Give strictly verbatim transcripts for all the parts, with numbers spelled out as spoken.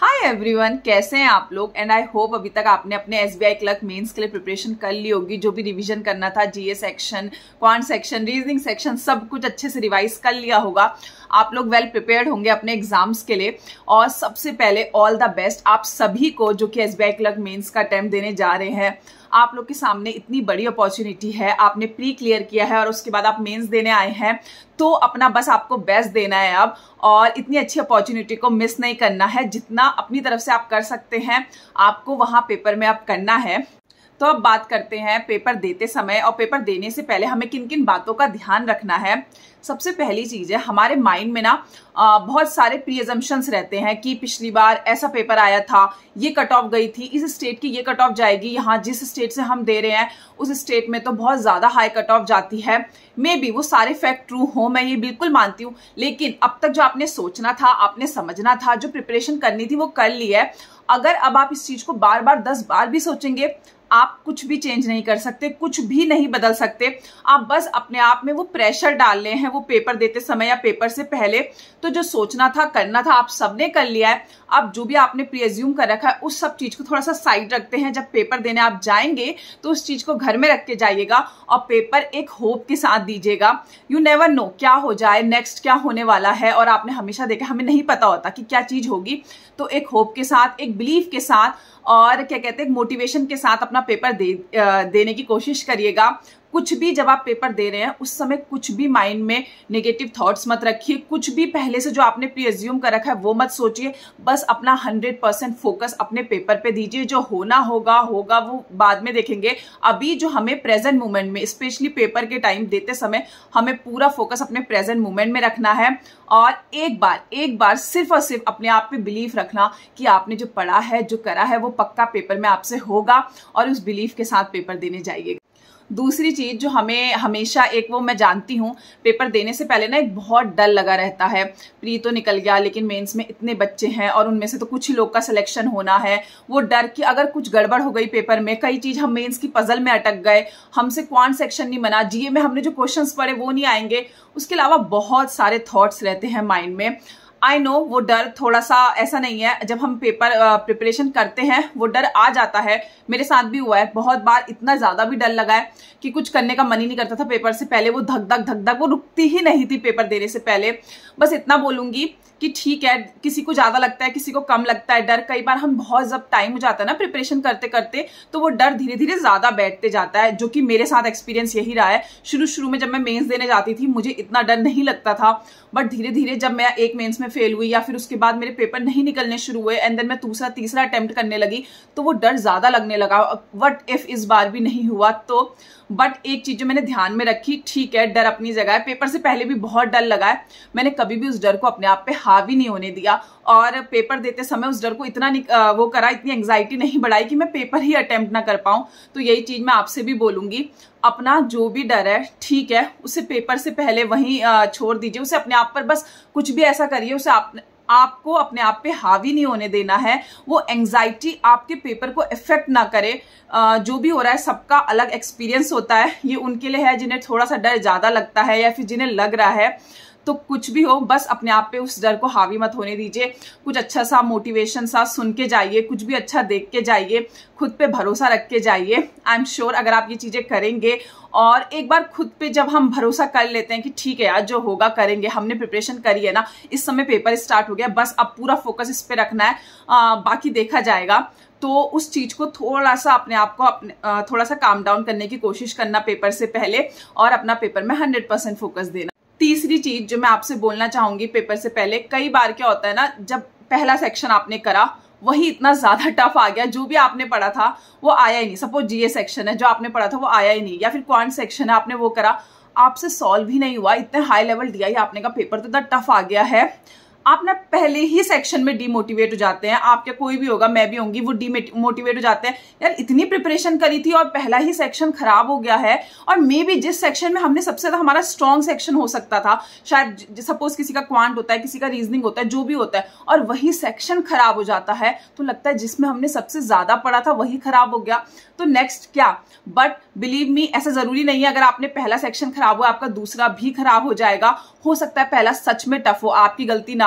Hi everyone, कैसे हैं आप लोग। एंड आई होप अभी तक आपने अपने एसबीआई क्लर्क मेंस के लिए प्रिपरेशन कर ली होगी। जो भी रिवीजन करना था, GA section, quant section, reasoning section, सब कुछ अच्छे से रिवाइज कर लिया होगा। आप लोग वेल प्रिपेयर्ड होंगे अपने एग्जाम्स के लिए। और सबसे पहले ऑल द बेस्ट आप सभी को जो कि एसबीआई क्लर्क मेंस का अटेम्प्ट देने जा रहे हैं। आप लोग के सामने इतनी बड़ी अपॉर्चुनिटी है, आपने प्री क्लियर किया है और उसके बाद आप मेंस देने आए हैं, तो अपना बस आपको बेस्ट देना है अब। और इतनी अच्छी अपॉर्चुनिटी को मिस नहीं करना है। जितना अपनी तरफ से आप कर सकते हैं आपको वहां पेपर में आप करना है। तो अब बात करते हैं पेपर देते समय और पेपर देने से पहले हमें किन किन बातों का ध्यान रखना है। सबसे पहली चीज है, हमारे माइंड में ना आ, बहुत सारे प्री अजम्पशंस रहते हैं कि पिछली बार ऐसा पेपर आया था, ये कट ऑफ गई थी, इस स्टेट की ये कट ऑफ जाएगी, यहाँ जिस स्टेट से हम दे रहे हैं उस स्टेट में तो बहुत ज्यादा हाई कट ऑफ जाती है। मे बी वो सारे फैक्ट ट्रू हो, मैं ये बिल्कुल मानती हूँ, लेकिन अब तक जो आपने सोचना था, आपने समझना था, जो प्रिपरेशन करनी थी वो कर ली है। अगर अब आप इस चीज को बार बार दस बार भी सोचेंगे, आप कुछ भी चेंज नहीं कर सकते, कुछ भी नहीं बदल सकते। आप बस अपने आप में वो प्रेशर डाल रहे हैं वो पेपर देते समय या पेपर से पहले। तो जो सोचना था, करना था, आप सबने कर लिया है। अब जो भी आपने प्रीअज्यूम कर रखा है उस सब चीज को थोड़ा सा साइड रखते हैं। जब पेपर देने आप जाएंगे तो उस चीज को घर में रख के जाइएगा और पेपर एक होप के साथ दीजिएगा। यू नेवर नो क्या हो जाए, नेक्स्ट क्या होने वाला है। और आपने हमेशा देखा, हमें नहीं पता होता कि क्या चीज होगी। तो एक होप के साथ, एक बिलीफ के साथ और क्या कहते हैं मोटिवेशन के साथ अपना पेपर दे, देने की कोशिश करिएगा। कुछ भी जब आप पेपर दे रहे हैं उस समय कुछ भी माइंड में नेगेटिव थॉट्स मत रखिए। कुछ भी पहले से जो आपने प्रीअज्यूम कर रखा है वो मत सोचिए। बस अपना हंड्रेड परसेंट फोकस अपने पेपर पे दीजिए। जो होना होगा होगा, वो बाद में देखेंगे। अभी जो हमें प्रेजेंट मोमेंट में, स्पेशली पेपर के टाइम देते समय, हमें पूरा फोकस अपने प्रेजेंट मोमेंट में रखना है। और एक बार एक बार सिर्फ और सिर्फ अपने आप पे बिलीफ रखना कि आपने जो पढ़ा है, जो करा है, वो पक्का पेपर में आपसे होगा और उस बिलीफ के साथ पेपर देने जाइएगा। दूसरी चीज जो हमें हमेशा, एक वो मैं जानती हूँ, पेपर देने से पहले ना एक बहुत डर लगा रहता है। प्री तो निकल गया, लेकिन मेंस में इतने बच्चे हैं और उनमें से तो कुछ ही लोग का सिलेक्शन होना है। वो डर कि अगर कुछ गड़बड़ हो गई पेपर में, कई चीज हम मेंस की पजल में अटक गए, हमसे क्वांट सेक्शन नहीं बना, जीए में हमने जो क्वेश्चंस पढ़े वो नहीं आएंगे। उसके अलावा बहुत सारे थॉट्स रहते हैं माइंड में। आई नो वो डर थोड़ा सा ऐसा नहीं है। जब हम पेपर प्रिपरेशन करते हैं वो डर आ जाता है। मेरे साथ भी हुआ है बहुत बार। इतना ज्यादा भी डर लगा है कि कुछ करने का मन ही नहीं करता था पेपर से पहले। वो धक धक धक धक वो रुकती ही नहीं थी पेपर देने से पहले। बस इतना बोलूंगी कि ठीक है, किसी को ज्यादा लगता है, किसी को कम लगता है डर। कई बार हम बहुत, जब टाइम हो जाता है ना प्रिपरेशन करते करते, तो वो डर धीरे धीरे ज्यादा बैठते जाता है। जो कि मेरे साथ एक्सपीरियंस यही रहा है। शुरू शुरू में जब मैं मेंस देने जाती थी मुझे इतना डर नहीं लगता था, बट धीरे धीरे जब मैं एक मेंस में फेल हुई या फिर उसके बाद मेरे पेपर नहीं निकलने शुरू हुए एंड देन मैं दूसरा तीसरा अटेम्प्ट करने लगी, तो वो डर ज्यादा लगने लगा। व्हाट इफ इस बार भी नहीं हुआ तो। बट एक चीज जो मैंने ध्यान में रखी, ठीक है डर अपनी जगह है। पेपर से पहले भी बहुत डर लगा है, मैंने कभी भी उस डर को अपने आप पे हावी नहीं होने दिया। और पेपर देते समय उस डर को इतना वो करा, इतनी एंग्जाइटी नहीं बढ़ाई कि मैं पेपर ही अटेम्प्ट ना कर पाऊं। तो यही चीज मैं आपसे भी बोलूंगी। अपना जो भी डर है, ठीक है, उसे पेपर से पहले वहीं छोड़ दीजिए। उसे अपने आप पर बस कुछ भी ऐसा करिए, उसे आप आपको अपने आप पे हावी नहीं होने देना है। वो एंग्जाइटी आपके पेपर को इफेक्ट ना करे। जो भी हो रहा है सबका अलग एक्सपीरियंस होता है। ये उनके लिए है जिन्हें थोड़ा सा डर ज्यादा लगता है या फिर जिन्हें लग रहा है। तो कुछ भी हो, बस अपने आप पे उस डर को हावी मत होने दीजिए। कुछ अच्छा सा मोटिवेशन सा सुन के जाइए, कुछ भी अच्छा देख के जाइए, खुद पे भरोसा रख के जाइए। आई एम श्योर अगर आप ये चीजें करेंगे और एक बार खुद पे जब हम भरोसा कर लेते हैं कि ठीक है यार जो होगा करेंगे, हमने प्रिपरेशन करी है ना, इस समय पेपर स्टार्ट हो गया, बस अब पूरा फोकस इस पे रखना है, आ, बाकी देखा जाएगा। तो उस चीज को थोड़ा सा अपने आप को अपने थोड़ा सा काम डाउन करने की कोशिश करना पेपर से पहले और अपना पेपर में हंड्रेड परसेंट फोकस देना। तीसरी चीज जो मैं आपसे बोलना चाहूंगी पेपर से पहले, कई बार क्या होता है ना, जब पहला सेक्शन आपने करा वही इतना ज्यादा टफ आ गया, जो भी आपने पढ़ा था वो आया ही नहीं। सपोज जीए सेक्शन है, जो आपने पढ़ा था वो आया ही नहीं, या फिर क्वांट सेक्शन है, आपने वो करा, आपसे सॉल्व ही नहीं हुआ। इतने हाई लेवल दिया ही आपने का पेपर तो इतना टफ आ गया है, आप ना पहले ही सेक्शन में डीमोटिवेट हो जाते हैं। आप क्या, कोई भी होगा, मैं भी होंगी, वो डीमोटिवेट हो जाते हैं। यार इतनी प्रिपरेशन करी थी और पहला ही सेक्शन खराब हो गया है। और मे बी जिस सेक्शन में हमने सबसे ज्यादा, हमारा स्ट्रॉन्ग सेक्शन हो सकता था, शायद सपोज किसी का क्वांट होता है, किसी का रीजनिंग होता है, जो भी होता है, और वही सेक्शन खराब हो जाता है, तो लगता है जिसमें हमने सबसे ज्यादा पढ़ा था वही खराब हो गया, तो नेक्स्ट क्या। बट बिलीव मी, ऐसा जरूरी नहीं है अगर आपने पहला सेक्शन खराब हुआ आपका दूसरा भी खराब हो जाएगा। हो सकता है पहला सच में टफ हो, आपकी गलती ना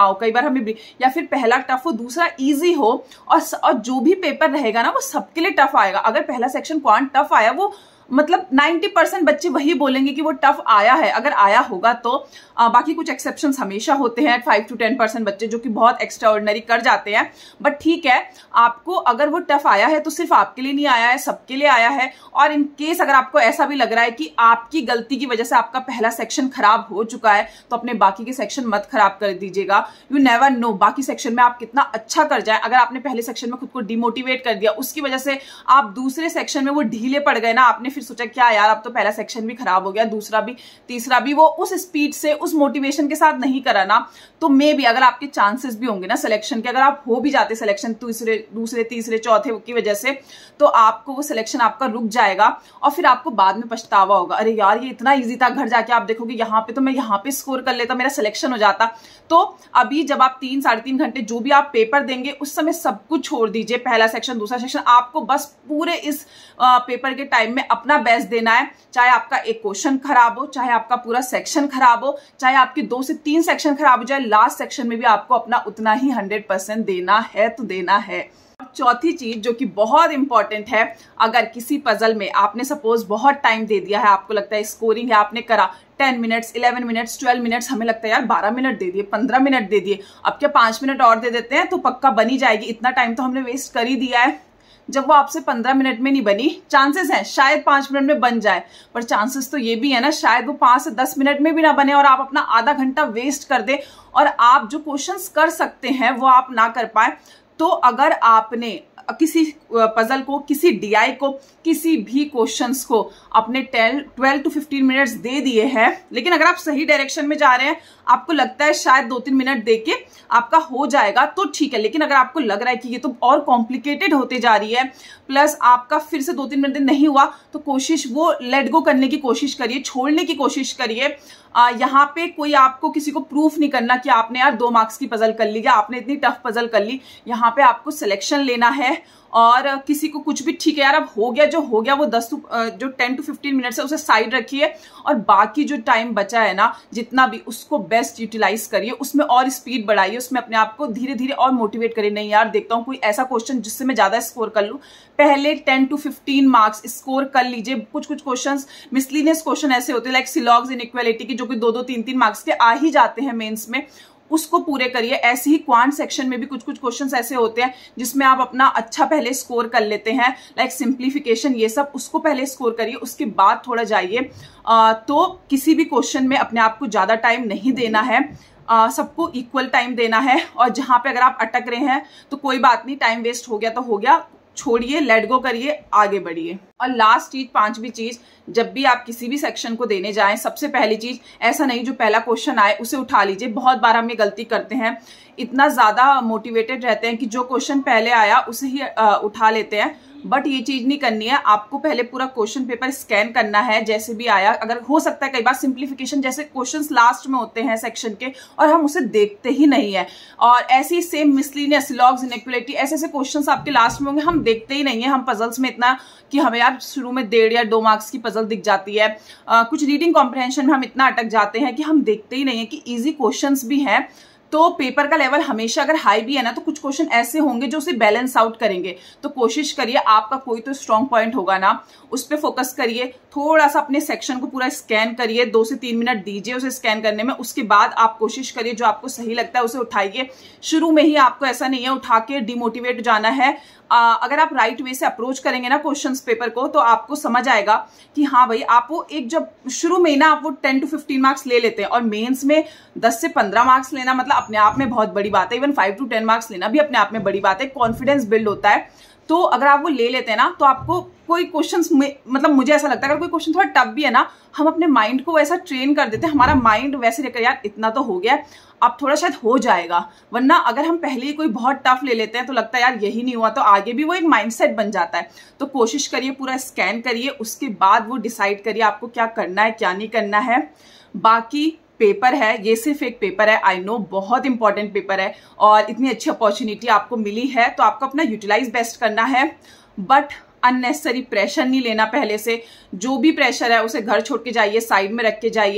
हो, कई बार हमें या फिर पहला टफ हो दूसरा इजी हो, और और जो भी पेपर रहेगा ना वो सबके लिए टफ आएगा। अगर पहला सेक्शन क्वांट टफ आया, वो मतलब नब्बे परसेंट बच्चे वही बोलेंगे कि वो टफ आया है, अगर आया होगा तो। आ, बाकी कुछ एक्सेप्शंस हमेशा होते हैं, फाइव टू टेन परसेंट बच्चे जो कि बहुत एक्स्ट्रा ऑर्डिनरी कर जाते हैं, बट ठीक है, आपको अगर वो टफ आया है तो सिर्फ आपके लिए नहीं आया है, सबके लिए आया है। और इन केस अगर आपको ऐसा भी लग रहा है कि आपकी गलती की वजह से आपका पहला सेक्शन खराब हो चुका है, तो अपने बाकी के सेक्शन मत खराब कर दीजिएगा। यू नेवर नो बाकी सेक्शन में आप कितना अच्छा कर जाए। अगर आपने पहले सेक्शन में खुद को डिमोटिवेट कर दिया, उसकी वजह से आप दूसरे सेक्शन में वो ढीले पड़ गए ना, आपने फिर सोचा क्या यार अब तो पहला सेक्शन भी खराब हो गया, दूसरा भी, तीसरा भी, वो उस स्पीड से उस मोटिवेशन के साथ नहीं करा ना, तो मे भी अगर आपके चांसेस भी होंगे ना सिलेक्शन के, अगर आप हो भी जाते सिलेक्शन दूसरे दूसरे तीसरे चौथे की वजह से, तो आपको वो सिलेक्शन आपका रुक जाएगा और फिर आपको बाद में पछतावा होगा, अरे यार ये इतना इजी था। घर जाके आप देखोगे यहाँ पे तो मैं यहाँ पे स्कोर कर लेता, मेरा सिलेक्शन हो जाता। तो अभी जब आप तीन साढ़े तीन घंटे जो भी आप पेपर देंगे, उस समय सब कुछ छोड़ दीजिए, पहला सेक्शन दूसरा सेक्शन, आपको बस पूरे इस आ, पेपर के टाइम में अपना बेस्ट देना है। चाहे आपका एक क्वेश्चन खराब हो, चाहे आपका पूरा सेक्शन खराब हो, चाहे आपके दो से तीन सेक्शन खराब हो जाए, लास्ट सेक्शन में भी आपको अपना उतना ही हंड्रेड परसेंट देना है तो देना है। चौथी चीज जो कि बहुत इंपॉर्टेंट है, अगर किसी पजल में आपने सपोज बहुत टाइम दे दिया है, आपको लगता है स्कोरिंग है, आपने करा ten minutes, eleven minutes, twelve minutes, हमें लगता है यार बारह मिनट दे दिए, पंद्रह मिनट दे दिए, अब क्या पांच मिनट और दे देते हैं तो पक्का बनी जाएगी, इतना टाइम तो हमने वेस्ट कर ही दिया है। जब वो आपसे पंद्रह मिनट में नहीं बनी, चांसेस हैं शायद पांच मिनट में बन जाए, पर चांसेस तो ये भी है ना शायद वो पांच से दस मिनट में भी ना बने और आप अपना आधा घंटा वेस्ट कर दे और आप जो क्वेश्चंस कर सकते हैं वो आप ना कर पाए। तो अगर आपने किसी पजल को, किसी डीआई को, किसी भी क्वेश्चंस को अपने ट्वेल्व टू फिफ्टीन मिनट्स दे दिए हैं, लेकिन अगर आप सही डायरेक्शन में जा रहे हैं, आपको लगता है शायद दो तीन मिनट देके आपका हो जाएगा तो ठीक है, लेकिन अगर आपको लग रहा है कि ये तो और कॉम्प्लिकेटेड होते जा रही है, प्लस आपका फिर से दो तीन मिनट नहीं हुआ, तो कोशिश वो लेट गो करने की कोशिश करिए, छोड़ने की कोशिश करिए। यहाँ पे कोई आपको किसी को प्रूफ नहीं करना कि आपने यार दो मार्क्स की पजल कर ली या आपने इतनी टफ पजल कर ली। यहाँ पे आपको सिलेक्शन लेना है और किसी को कुछ भी ठीक है यार अब हो गया, जो हो गया वो दस जो टेन टू फिफ्टीन मिनट्स है उसे साइड रखिए और बाकी जो टाइम बचा है ना जितना भी, उसको बेस्ट यूटिलाइज करिए, उसमें और स्पीड बढ़ाइए, उसमें अपने आप को धीरे धीरे और मोटिवेट करिए। नहीं यार देखता हूँ कोई ऐसा क्वेश्चन जिससे मैं ज्यादा स्कोर कर लूँ, पहले ten to fifteen marks score कर लीजिए। कुछ कुछ क्वेश्चन मिसलिनियस क्वेश्चन ऐसे होते हैं लाइक सिलॉग्स इनइक्वालिटी की, जो कि दो दो तीन तीन मार्क्स के आ ही जाते हैं मेंस में, उसको पूरे करिए। ऐसे ही क्वांट सेक्शन में भी कुछ कुछ क्वेश्चंस ऐसे होते हैं जिसमें आप अपना अच्छा पहले स्कोर कर लेते हैं, लाइक सिंप्लीफिकेशन ये सब, उसको पहले स्कोर करिए, उसके बाद थोड़ा जाइए। तो किसी भी क्वेश्चन में अपने आप को ज्यादा टाइम नहीं देना है, Uh, सबको इक्वल टाइम देना है, और जहां पे अगर आप अटक रहे हैं तो कोई बात नहीं, टाइम वेस्ट हो गया तो हो गया, छोड़िए, लेट गो करिए, आगे बढ़िए। और लास्ट चीज, पांचवी चीज, जब भी आप किसी भी सेक्शन को देने जाएं, सबसे पहली चीज, ऐसा नहीं जो पहला क्वेश्चन आए उसे उठा लीजिए। बहुत बार हम ये गलती करते हैं, इतना ज्यादा मोटिवेटेड रहते हैं कि जो क्वेश्चन पहले आया उसे ही आ, उठा लेते हैं, बट ये चीज नहीं करनी है। आपको पहले पूरा क्वेश्चन पेपर स्कैन करना है जैसे भी आया। अगर हो सकता है कई बार सिंप्लीफिकेशन जैसे क्वेश्चंस लास्ट में होते हैं सेक्शन के और हम उसे देखते ही नहीं है, और ऐसी सेम मिसलिनियस, लॉग्स, इनइक्वालिटी, ऐसे ऐसे क्वेश्चंस आपके लास्ट में होंगे, हम देखते ही नहीं है। हम पजल्स में इतना कि हमें यार शुरू में डेढ़ या दो मार्क्स की पजल दिख जाती है, आ, कुछ रीडिंग कॉम्प्रहेंशन में हम इतना अटक जाते हैं कि हम देखते ही नहीं है कि इजी क्वेश्चंस भी हैं। तो पेपर का लेवल हमेशा अगर हाई भी है ना, तो कुछ क्वेश्चन ऐसे होंगे जो उसे बैलेंस आउट करेंगे। तो कोशिश करिए, आपका कोई तो स्ट्रॉन्ग पॉइंट होगा ना, उस पर फोकस करिए, थोड़ा सा अपने सेक्शन को पूरा स्कैन करिए, दो से तीन मिनट दीजिए उसे स्कैन करने में। उसके बाद आप कोशिश करिए जो आपको सही लगता है उसे उठाइए। शुरू में ही आपको ऐसा नहीं है उठा के डिमोटिवेट जाना है। आ, अगर आप राइट वे से अप्रोच करेंगे ना क्वेश्चंस पेपर को, तो आपको समझ आएगा कि हाँ भाई, आप वो एक जब शुरू में ना आप वो टेन टू फिफ्टीन मार्क्स ले लेते हैं, और मेंस में दस से पंद्रह मार्क्स लेना मतलब अपने आप में बहुत बड़ी बात है। Even five to ten marks लेना भी अपने आप में बड़ी बात है, कॉन्फिडेंस बिल्ड होता है। तो अगर आप वो ले लेते हैं ना, तो आपको कोई क्वेश्चन, मतलब मुझे ऐसा लगता है अगर कोई क्वेश्चन थोड़ा टफ भी है ना, हम अपने माइंड को वैसा ट्रेन कर देते हैं, हमारा माइंड वैसे रहकर यार इतना तो हो गया, अब थोड़ा शायद हो जाएगा। वरना अगर हम पहले ही कोई बहुत टफ ले लेते हैं तो लगता है यार यही नहीं हुआ, तो आगे भी वो एक माइंडसेट बन जाता है। तो कोशिश करिए, पूरा स्कैन करिए, उसके बाद वो डिसाइड करिए आपको क्या करना है क्या नहीं करना है। बाकी पेपर है, ये सिर्फ एक पेपर है, आई नो बहुत इंपॉर्टेंट पेपर है, और इतनी अच्छी अपॉर्चुनिटी आपको मिली है तो आपको अपना यूटिलाइज बेस्ट करना है, बट अननेसेसरी प्रेशर नहीं लेना पहले से। जो भी प्रेशर है उसे घर छोड़ के जाइए, साइड में रख के जाइए।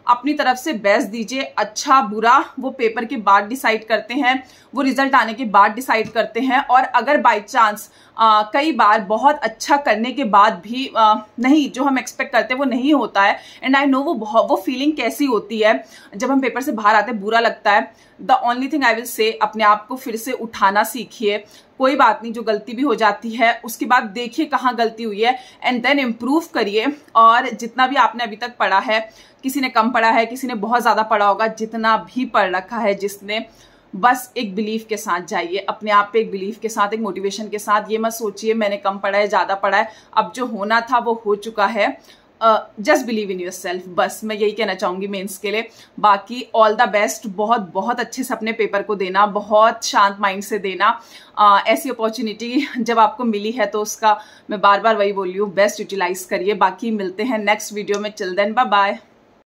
अपनी तरफ से बेस्ट दीजिए। अच्छा बुरा वो पेपर के बाद डिसाइड करते हैं, वो रिजल्ट आने के बाद डिसाइड करते हैं। और अगर बाय चांस कई बार बहुत अच्छा करने के बाद भी आ, नहीं जो हम एक्सपेक्ट करते हैं वो नहीं होता है, एंड आई नो वो वो फीलिंग कैसी होती है जब हम पेपर से बाहर आते हैं, बुरा लगता है। The only thing I will say, अपने आप को फिर से उठाना सीखिए। कोई बात नहीं, जो गलती भी हो जाती है उसके बाद देखिए कहाँ गलती हुई है एंड देन इम्प्रूव करिए। और जितना भी आपने अभी तक पढ़ा है, किसी ने कम पढ़ा है, किसी ने बहुत ज्यादा पढ़ा होगा, जितना भी पढ़ रखा है जिसने, बस एक बिलीफ के साथ जाइए, अपने आप पे एक बिलीफ के साथ, एक मोटिवेशन के साथ। ये मत सोचिए मैंने कम पढ़ा है, ज्यादा पढ़ा है, अब जो होना था वो हो चुका है। Just believe in yourself, बस मैं यही कहना चाहूंगी मेंस के लिए। बाकी ऑल द बेस्ट, बहुत बहुत अच्छे से अपने पेपर को देना, बहुत शांत माइंड से देना। uh, ऐसी अपॉर्चुनिटी जब आपको मिली है तो उसका मैं बार बार वही बोल रही हूँ, बेस्ट यूटिलाइज करिए। बाकी मिलते हैं नेक्स्ट वीडियो में, चिल देन बाय बाय।